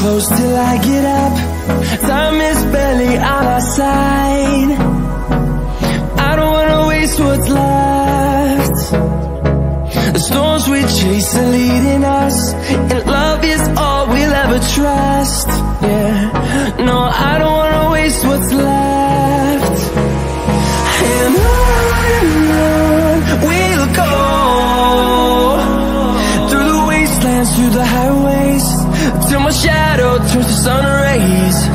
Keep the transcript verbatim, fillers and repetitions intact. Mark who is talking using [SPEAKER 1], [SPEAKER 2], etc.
[SPEAKER 1] close till I get up. Time is barely on our side. I don't wanna waste what's left. The storms we chase are leading us, and love is all we'll ever trust. Yeah, no, I don't wanna waste what's left. And on and on we'll go, through the wastelands, through the highways, till my shadow turns to sun rays.